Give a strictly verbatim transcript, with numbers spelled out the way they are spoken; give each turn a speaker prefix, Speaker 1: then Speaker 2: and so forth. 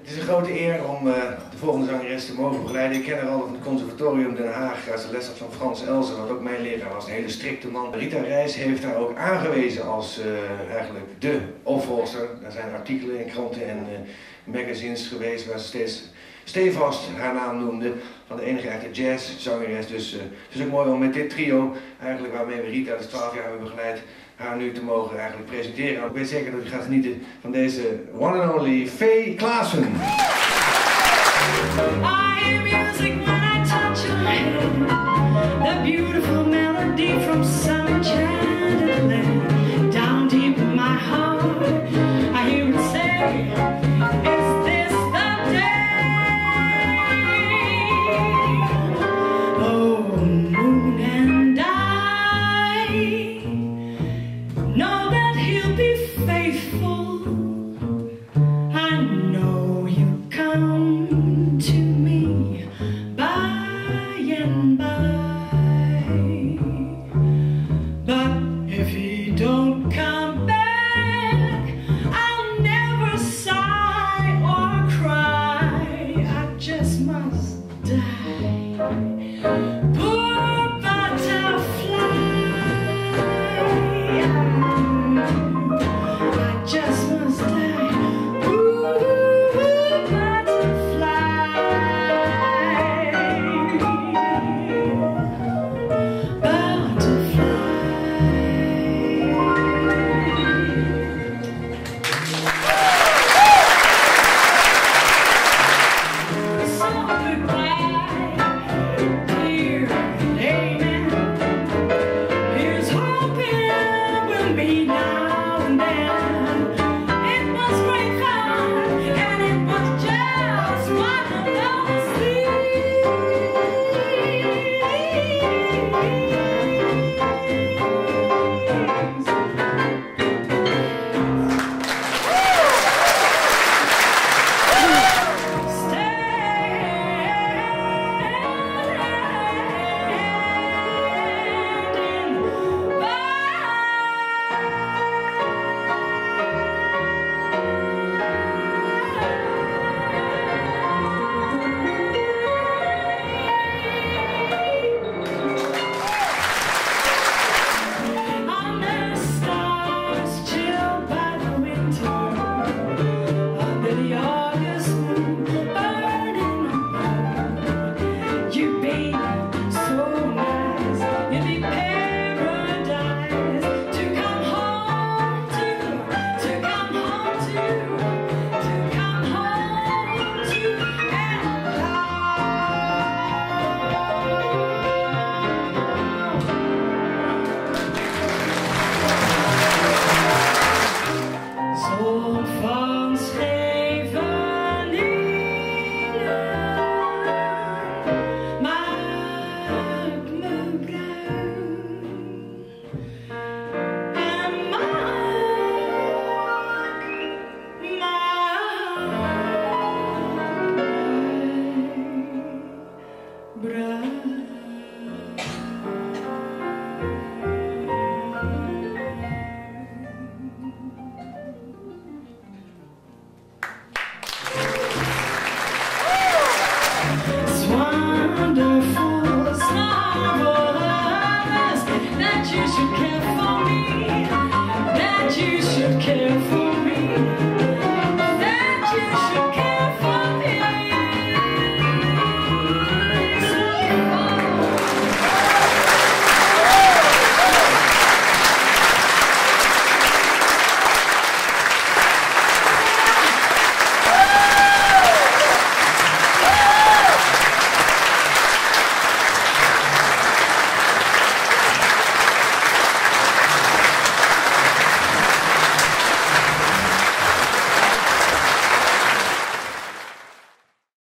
Speaker 1: Het is een grote eer om uh, de volgende zangeres te mogen begeleiden. Ik ken haar al van het conservatorium Den Haag als de les had van Frans Elsen, wat ook mijn leraar was, een hele strikte man. Rita Reis heeft haar ook aangewezen als uh, eigenlijk de opvolger. Er zijn artikelen in kranten en uh, magazines geweest waar ze steeds stevast haar naam noemde, van de enige echte jazzzangeres. Dus uh, het is ook mooi om met dit trio, eigenlijk waarmee we Rita dus twaalf jaar hebben begeleid, haar nu te mogen eigenlijk presenteren. Ik weet zeker dat u gaat genieten van deze one and only Faye Klaassen.